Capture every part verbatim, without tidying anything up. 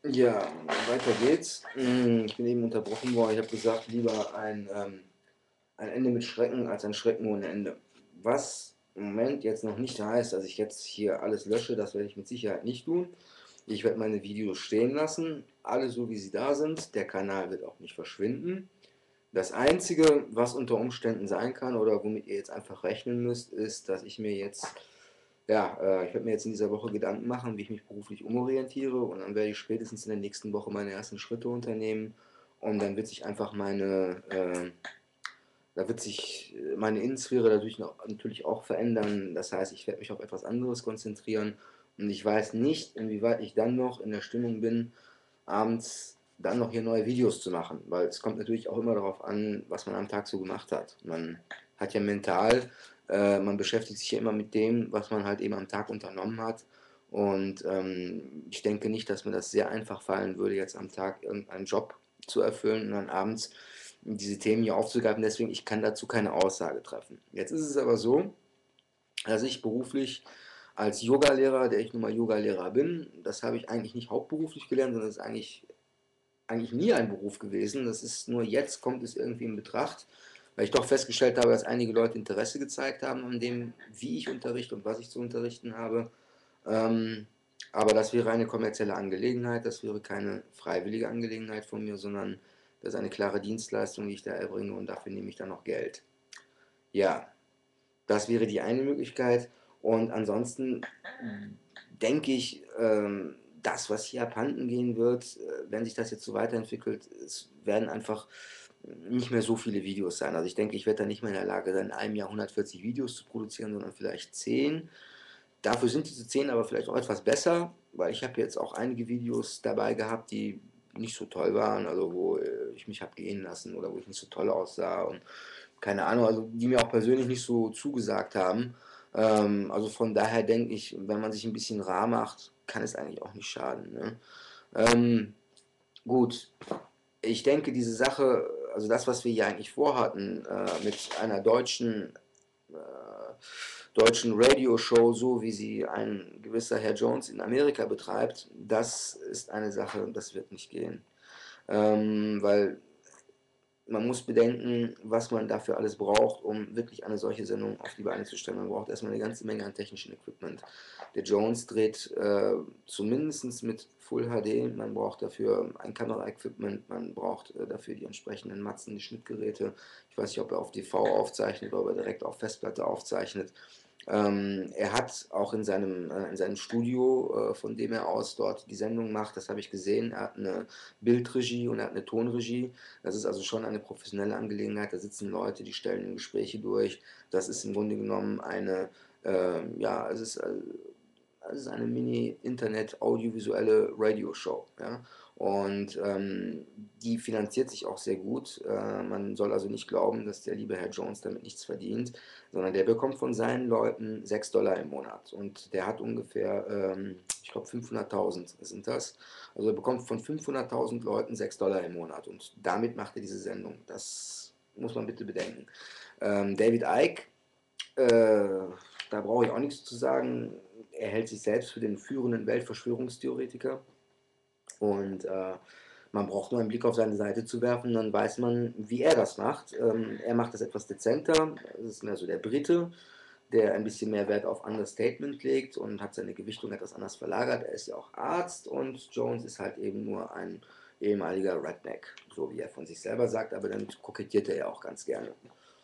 Ja, weiter geht's. Hm, ich bin eben unterbrochen worden. Ich habe gesagt, lieber ein, ähm, ein Ende mit Schrecken als ein Schrecken ohne Ende. Was im Moment jetzt noch nicht heißt, dass ich jetzt hier alles lösche, das werde ich mit Sicherheit nicht tun. Ich werde meine Videos stehen lassen, alle so wie sie da sind. Der Kanal wird auch nicht verschwinden. Das Einzige, was unter Umständen sein kann oder womit ihr jetzt einfach rechnen müsst, ist, dass ich mir jetzt, ja, äh, ich werde mir jetzt in dieser Woche Gedanken machen, wie ich mich beruflich umorientiere, und dann werde ich spätestens in der nächsten Woche meine ersten Schritte unternehmen, und dann wird sich einfach meine, äh, da wird sich meine Innensphäre dadurch noch, natürlich auch verändern. Das heißt, ich werde mich auf etwas anderes konzentrieren, und ich weiß nicht, inwieweit ich dann noch in der Stimmung bin, abends dann noch hier neue Videos zu machen, weil es kommt natürlich auch immer darauf an, was man am Tag so gemacht hat. Man hat ja mental, äh, man beschäftigt sich ja immer mit dem, was man halt eben am Tag unternommen hat, und ähm, ich denke nicht, dass mir das sehr einfach fallen würde, jetzt am Tag irgendeinen Job zu erfüllen und dann abends diese Themen hier aufzugreifen. Deswegen, ich kann dazu keine Aussage treffen. Jetzt ist es aber so, dass ich beruflich als Yogalehrer, der ich nun mal Yogalehrer bin, das habe ich eigentlich nicht hauptberuflich gelernt, sondern das ist eigentlich eigentlich nie ein Beruf gewesen. Das ist nur jetzt kommt es irgendwie in Betracht, weil ich doch festgestellt habe, dass einige Leute Interesse gezeigt haben an dem, wie ich unterrichte und was ich zu unterrichten habe. Ähm, aber das wäre eine kommerzielle Angelegenheit, das wäre keine freiwillige Angelegenheit von mir, sondern das ist eine klare Dienstleistung, die ich da erbringe, und dafür nehme ich dann noch Geld. Ja, das wäre die eine Möglichkeit, und ansonsten denke ich, ähm, das, was hier abhanden gehen wird, äh, wenn sich das jetzt so weiterentwickelt, es werden einfach nicht mehr so viele Videos sein. Also ich denke, ich werde da nicht mehr in der Lage sein, in einem Jahr hundertvierzig Videos zu produzieren, sondern vielleicht zehn. Dafür sind diese zehn aber vielleicht auch etwas besser, weil ich habe jetzt auch einige Videos dabei gehabt, die nicht so toll waren, also wo äh, ich mich habe gehen lassen oder wo ich nicht so toll aussah und keine Ahnung, also die mir auch persönlich nicht so zugesagt haben. Ähm, also von daher denke ich, wenn man sich ein bisschen rar macht, kann es eigentlich auch nicht schaden. Ne? Ähm, gut, ich denke, diese Sache, also das, was wir hier eigentlich vorhatten, äh, mit einer deutschen, äh, deutschen Radioshow, so wie sie ein gewisser Herr Jones in Amerika betreibt, das ist eine Sache, das wird nicht gehen. Ähm, weil man muss bedenken, was man dafür alles braucht, um wirklich eine solche Sendung auf die Beine zu stellen. Man braucht erstmal eine ganze Menge an technischem Equipment. Der Jones dreht äh, zumindest mit Full H D, man braucht dafür ein Kamera-Equipment, man braucht äh, dafür die entsprechenden Matzen, die Schnittgeräte. Ich weiß nicht, ob er auf D V aufzeichnet oder ob er direkt auf Festplatte aufzeichnet. Ähm, er hat auch in seinem, äh, in seinem Studio, äh, von dem er aus dort die Sendung macht, das habe ich gesehen, er hat eine Bildregie und er hat eine Tonregie. Das ist also schon eine professionelle Angelegenheit. Da sitzen Leute, die stellen Gespräche durch. Das ist im Grunde genommen eine, äh, ja, es ist, äh, es ist eine Mini-Internet-audiovisuelle Radioshow. Ja? Und ähm, die finanziert sich auch sehr gut. Äh, man soll also nicht glauben, dass der liebe Herr Jones damit nichts verdient, sondern der bekommt von seinen Leuten sechs Dollar im Monat. Und der hat ungefähr, ähm, ich glaube, fünfhunderttausend sind das. Also er bekommt von fünfhunderttausend Leuten sechs Dollar im Monat, und damit macht er diese Sendung. Das muss man bitte bedenken. Ähm, David Icke, äh, da brauche ich auch nichts zu sagen. Er hält sich selbst für den führenden Weltverschwörungstheoretiker, und äh, man braucht nur einen Blick auf seine Seite zu werfen, dann weiß man, wie er das macht. Ähm, er macht das etwas dezenter, das ist mehr so der Brite, der ein bisschen mehr Wert auf Understatement legt und hat seine Gewichtung etwas anders verlagert. Er ist ja auch Arzt, und Jones ist halt eben nur ein ehemaliger Redneck, so wie er von sich selber sagt, aber damit kokettiert er ja auch ganz gerne.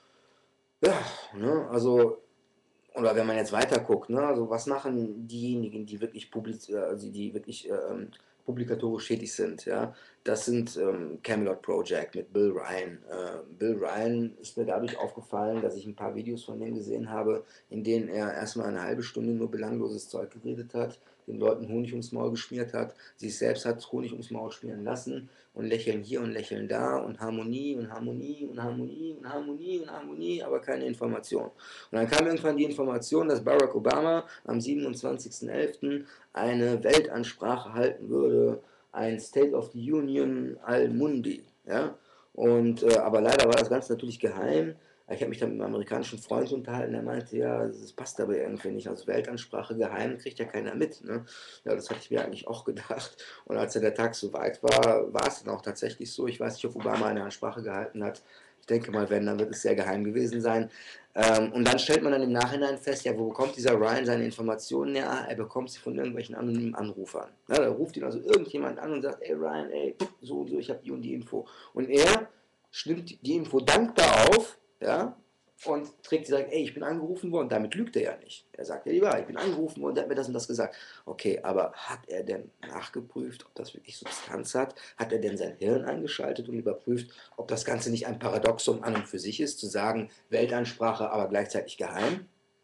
Ja, ne, also, oder wenn man jetzt weiter guckt, ne, also was machen diejenigen, die wirklich publiz also die wirklich ähm, publikatorisch tätig sind, ja, das sind ähm, Camelot Project mit Bill Ryan. Äh, Bill Ryan ist mir dadurch aufgefallen, dass ich ein paar Videos von dem gesehen habe, in denen er erstmal eine halbe Stunde nur belangloses Zeug geredet hat, den Leuten Honig ums Maul geschmiert hat, sich selbst hat Honig ums Maul schmieren lassen, und lächeln hier und lächeln da und Harmonie und Harmonie und Harmonie und Harmonie und Harmonie, aber keine Information. Und dann kam irgendwann die Information, dass Barack Obama am siebenundzwanzigsten elften eine Weltansprache halten würde, ein State of the Union al Mundi. Ja? Und, äh, aber leider war das Ganze natürlich geheim. Ich habe mich dann mit meinem amerikanischen Freund unterhalten, der meinte, ja, das passt aber irgendwie nicht. Also Weltansprache geheim kriegt ja keiner mit. Ne? Ja, das hatte ich mir eigentlich auch gedacht. Und als dann der Tag soweit war, war es dann auch tatsächlich so. Ich weiß nicht, ob Obama eine Ansprache gehalten hat. Ich denke mal, wenn, dann wird es sehr geheim gewesen sein. Ähm, und dann stellt man dann im Nachhinein fest, ja, wo bekommt dieser Ryan seine Informationen her? Er bekommt sie von irgendwelchen anonymen Anrufern. Ja, da ruft ihn also irgendjemand an und sagt, ey Ryan, ey, so und so, ich habe die und die Info. Und er nimmt die Info dankbar auf, ja, und trägt sie, sagt, ey, ich bin angerufen worden, damit lügt er ja nicht. Er sagt ja lieber, ich bin angerufen worden, der hat mir das und das gesagt. Okay, aber hat er denn nachgeprüft, ob das wirklich Substanz hat? Hat er denn sein Hirn eingeschaltet und überprüft, ob das Ganze nicht ein Paradoxum an und für sich ist, zu sagen, Weltansprache, aber gleichzeitig geheim?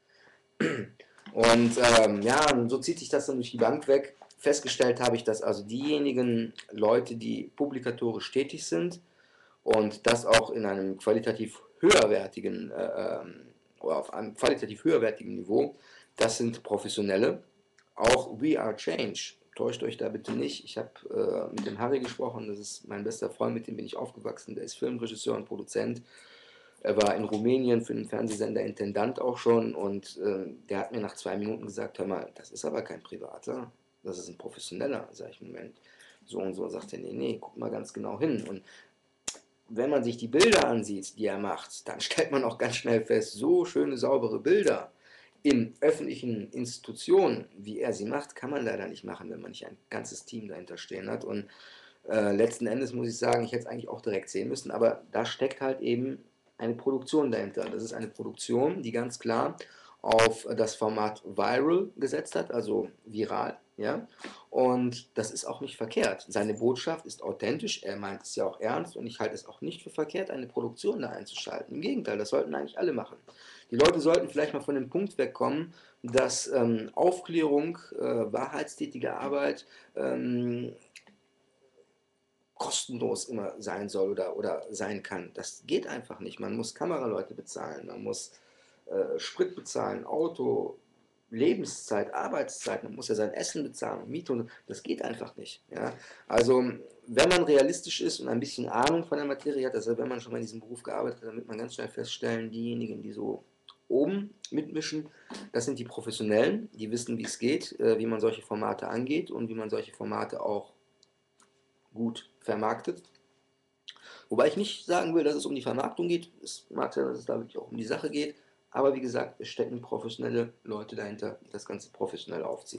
Und ähm, ja, und so zieht sich das dann durch die Bank weg. Festgestellt habe ich, dass also diejenigen Leute, die publikatorisch tätig sind, und das auch in einem qualitativ höherwertigen äh, oder auf einem qualitativ höherwertigen Niveau, das sind Professionelle. Auch We Are Change, täuscht euch da bitte nicht. Ich habe äh, mit dem Harry gesprochen, das ist mein bester Freund, mit dem bin ich aufgewachsen, der ist Filmregisseur und Produzent. Er war in Rumänien für den Fernsehsender Intendant auch schon und äh, der hat mir nach zwei Minuten gesagt, hör mal, das ist aber kein Privater, das ist ein Professioneller. Sag ich, Moment, so und so. Sagt er, nee, nee, guck mal ganz genau hin. Und wenn man sich die Bilder ansieht, die er macht, dann stellt man auch ganz schnell fest, so schöne, saubere Bilder in öffentlichen Institutionen, wie er sie macht, kann man leider nicht machen, wenn man nicht ein ganzes Team dahinter stehen hat. Und äh, letzten Endes muss ich sagen, ich hätte es eigentlich auch direkt sehen müssen, aber da steckt halt eben eine Produktion dahinter. Das ist eine Produktion, die ganz klar auf das Format Viral gesetzt hat, also viral, ja. Und das ist auch nicht verkehrt. Seine Botschaft ist authentisch, er meint es ja auch ernst und ich halte es auch nicht für verkehrt, eine Produktion da einzuschalten. Im Gegenteil, das sollten eigentlich alle machen. Die Leute sollten vielleicht mal von dem Punkt wegkommen, dass ähm, Aufklärung, äh, wahrheitstätige Arbeit ähm, kostenlos immer sein soll oder, oder sein kann. Das geht einfach nicht. Man muss Kameraleute bezahlen, man muss äh, Sprit bezahlen, Auto, Lebenszeit, Arbeitszeit, man muss ja sein Essen bezahlen, Miete und das geht einfach nicht. Ja? Also wenn man realistisch ist und ein bisschen Ahnung von der Materie hat, also wenn man schon mal in diesem Beruf gearbeitet hat, dann wird man ganz schnell feststellen, diejenigen, die so oben mitmischen, das sind die Professionellen, die wissen, wie es geht, äh, wie man solche Formate angeht und wie man solche Formate auch gut vermarktet. Wobei ich nicht sagen will, dass es um die Vermarktung geht. Es mag sein, dass es da wirklich auch um die Sache geht. Aber wie gesagt, es stecken professionelle Leute dahinter, die das Ganze professionell aufziehen.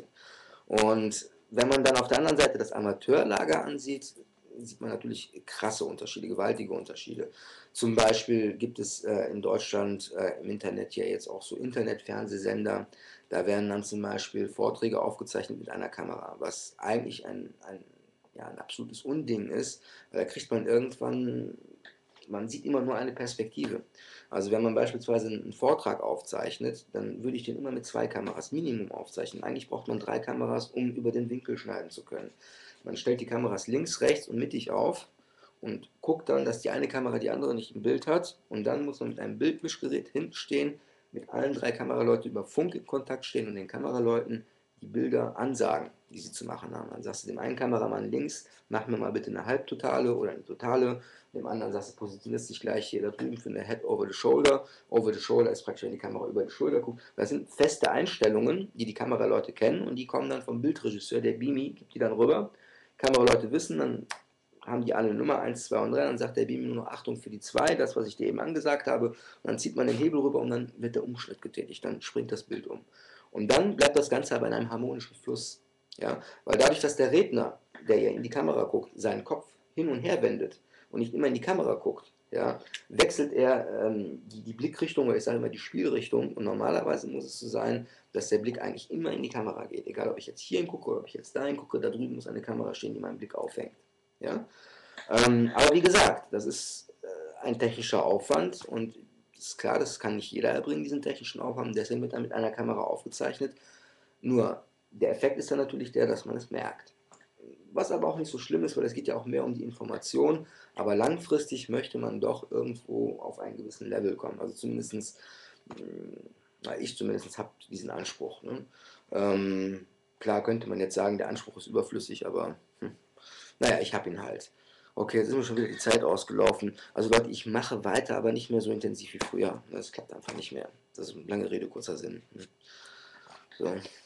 Und wenn man dann auf der anderen Seite das Amateurlager ansieht, sieht man natürlich krasse Unterschiede, gewaltige Unterschiede. Zum Beispiel gibt es äh, in Deutschland äh, im Internet ja jetzt auch so Internetfernsehsender. Da werden dann zum Beispiel Vorträge aufgezeichnet mit einer Kamera, was eigentlich ein, ein ja, ein absolutes Unding ist, weil da kriegt man irgendwann, man sieht immer nur eine Perspektive. Also wenn man beispielsweise einen Vortrag aufzeichnet, dann würde ich den immer mit zwei Kameras Minimum aufzeichnen. Eigentlich braucht man drei Kameras, um über den Winkel schneiden zu können. Man stellt die Kameras links, rechts und mittig auf und guckt dann, dass die eine Kamera die andere nicht im Bild hat und dann muss man mit einem Bildmischgerät hinten stehen, mit allen drei Kameraleuten über Funk in Kontakt stehen und den Kameraleuten die Bilder ansagen, die sie zu machen haben. Dann sagst du dem einen Kameramann links, mach mir mal bitte eine Halbtotale oder eine Totale. Dem anderen sagst du, positionierst dich gleich hier da drüben für eine Head over the Shoulder. Over the Shoulder ist praktisch, wenn die Kamera über die Schulter guckt. Das sind feste Einstellungen, die die Kameraleute kennen und die kommen dann vom Bildregisseur, der Beamy, gibt die dann rüber. Kameraleute wissen, dann haben die alle eine Nummer eins, zwei und drei, dann sagt der Beamy nur noch Achtung für die zwei, das, was ich dir eben angesagt habe. Und dann zieht man den Hebel rüber und dann wird der Umschnitt getätigt, dann springt das Bild um. Und dann bleibt das Ganze aber in einem harmonischen Fluss. Ja? Weil dadurch, dass der Redner, der ja in die Kamera guckt, seinen Kopf hin und her wendet und nicht immer in die Kamera guckt, ja, wechselt er ähm, die, die Blickrichtung, oder ich sage immer die Spielrichtung. Und normalerweise muss es so sein, dass der Blick eigentlich immer in die Kamera geht. Egal, ob ich jetzt hier hingucke oder ob ich jetzt dahin gucke, da drüben muss eine Kamera stehen, die meinen Blick aufhängt. Ja? Ähm, aber wie gesagt, das ist äh, ein technischer Aufwand und es ist klar, das kann nicht jeder erbringen, diesen technischen Aufwand, deswegen wird er mit einer Kamera aufgezeichnet. Nur der Effekt ist dann natürlich der, dass man es merkt. Was aber auch nicht so schlimm ist, weil es geht ja auch mehr um die Information, aber langfristig möchte man doch irgendwo auf einen gewissen Level kommen. Also zumindest, äh, ich zumindest habe diesen Anspruch. Ne? Ähm, klar könnte man jetzt sagen, der Anspruch ist überflüssig, aber hm, naja, ich habe ihn halt. Okay, jetzt ist mir schon wieder die Zeit ausgelaufen. Also Leute, ich mache weiter, aber nicht mehr so intensiv wie früher. Das klappt einfach nicht mehr. Das ist lange Rede, kurzer Sinn. So.